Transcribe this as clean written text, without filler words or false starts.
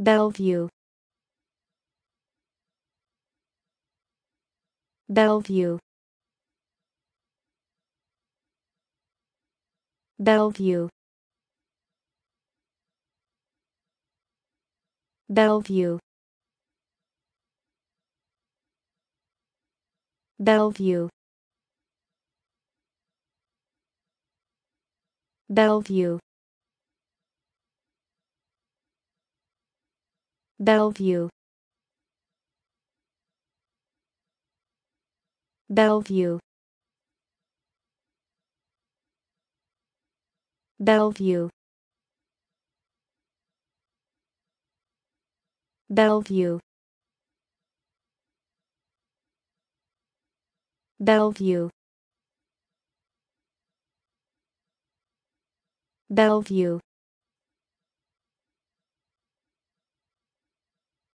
Bellevue, Bellevue, Bellevue, Bellevue, Bellevue, Bellevue, Bellevue, Bellevue, Bellevue, Bellevue, Bellevue, Bellevue,